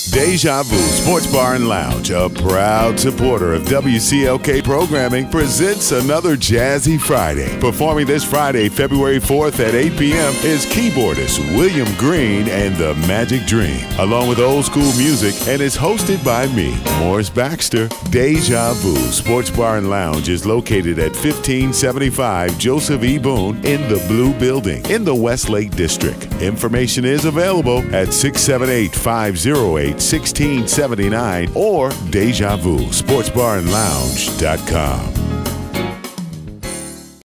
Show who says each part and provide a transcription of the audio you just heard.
Speaker 1: Deja Vu Sports Bar and Lounge, a proud supporter of WCLK programming, presents another Jazzy Friday. Performing this Friday, February 4th at 8 p.m. is keyboardist William Green and the Magic Dream, along with old school music, and is hosted by me, Morris Baxter. Deja Vu Sports Bar and Lounge is located at 1575 Joseph E Boone in the Blue Building in the Westlake District. Information is available at 678-508-1679 or DejaVuSportsBarAndLounge.com.